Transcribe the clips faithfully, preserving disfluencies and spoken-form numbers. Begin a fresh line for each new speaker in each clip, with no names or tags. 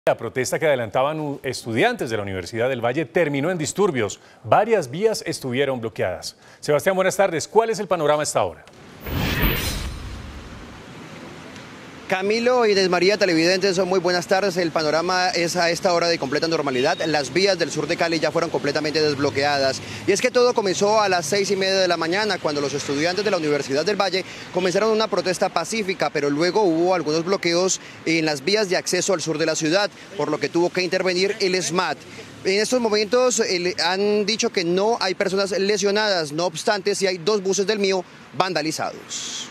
La protesta que adelantaban estudiantes de la Universidad del Valle terminó en disturbios. Varias vías estuvieron bloqueadas. Sebastián, buenas tardes. ¿Cuál es el panorama a esta hora?
Camilo y Desmaría, televidentes, muy buenas tardes. El panorama es a esta hora de completa normalidad. Las vías del sur de Cali ya fueron completamente desbloqueadas. Y es que todo comenzó a las seis y media de la mañana, cuando los estudiantes de la Universidad del Valle comenzaron una protesta pacífica, pero luego hubo algunos bloqueos en las vías de acceso al sur de la ciudad, por lo que tuvo que intervenir el SMAT. En estos momentos eh, han dicho que no hay personas lesionadas, no obstante, sí hay dos buses del mío vandalizados.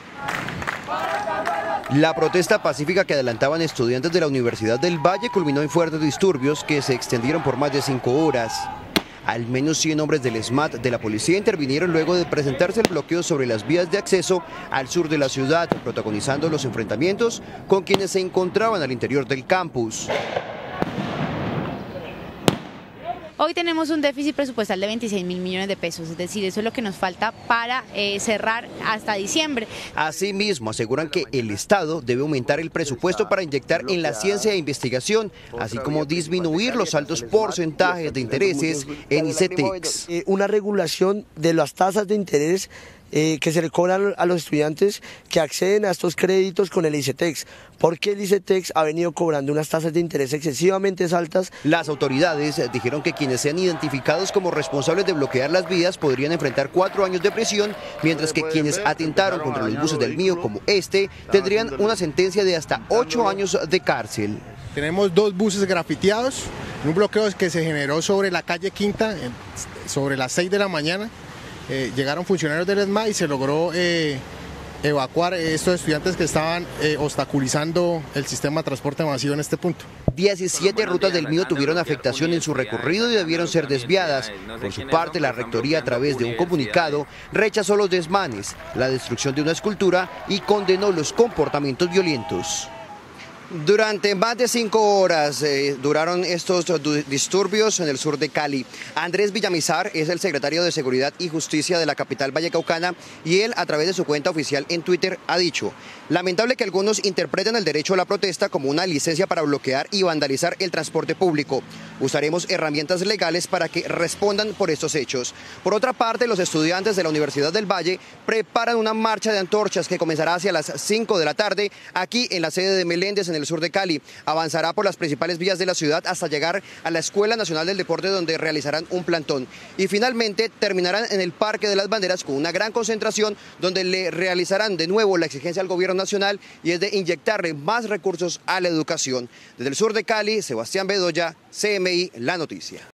La protesta pacífica que adelantaban estudiantes de la Universidad del Valle culminó en fuertes disturbios que se extendieron por más de cinco horas. Al menos cien hombres del SMAT de la policía intervinieron luego de presentarse el bloqueo sobre las vías de acceso al sur de la ciudad, protagonizando los enfrentamientos con quienes se encontraban al interior del campus.
Hoy tenemos un déficit presupuestal de veintiséis mil millones de pesos, es decir, eso es lo que nos falta para eh, cerrar hasta diciembre.
Asimismo, aseguran que el Estado debe aumentar el presupuesto para inyectar en la ciencia e investigación, así como disminuir los altos porcentajes de intereses en ICETEX.
Una regulación de las tasas de interés Eh, que se le cobran a los estudiantes que acceden a estos créditos con el ICETEX, porque el ICETEX ha venido cobrando unas tasas de interés excesivamente altas.
Las autoridades dijeron que quienes sean identificados como responsables de bloquear las vías podrían enfrentar cuatro años de prisión, mientras que quienes atentaron contra los buses del mío, como este, tendrían una sentencia de hasta ocho años de cárcel.
Tenemos dos buses grafiteados, un bloqueo que se generó sobre la calle Quinta, sobre las seis de la mañana. Eh, llegaron funcionarios del SMAT y se logró eh, evacuar estos estudiantes que estaban eh, obstaculizando el sistema de transporte masivo en este punto.
diecisiete rutas del mío tuvieron afectación en su recorrido y debieron ser desviadas. Por su parte, la rectoría, a través de un comunicado, rechazó los desmanes, la destrucción de una escultura y condenó los comportamientos violentos. Durante más de cinco horas eh, duraron estos disturbios en el sur de Cali. Andrés Villamizar es el secretario de Seguridad y Justicia de la capital vallecaucana y él, a través de su cuenta oficial en Twitter, ha dicho: lamentable que algunos interpreten el derecho a la protesta como una licencia para bloquear y vandalizar el transporte público. Usaremos herramientas legales para que respondan por estos hechos. Por otra parte, los estudiantes de la Universidad del Valle preparan una marcha de antorchas que comenzará hacia las cinco de la tarde aquí en la sede de Meléndez, en el sur de Cali. Avanzará por las principales vías de la ciudad hasta llegar a la Escuela Nacional del Deporte, donde realizarán un plantón. Y finalmente terminarán en el Parque de las Banderas con una gran concentración donde le realizarán de nuevo la exigencia al gobierno nacional, y es de inyectarle más recursos a la educación. Desde el sur de Cali, Sebastián Bedoya, C M I, La Noticia.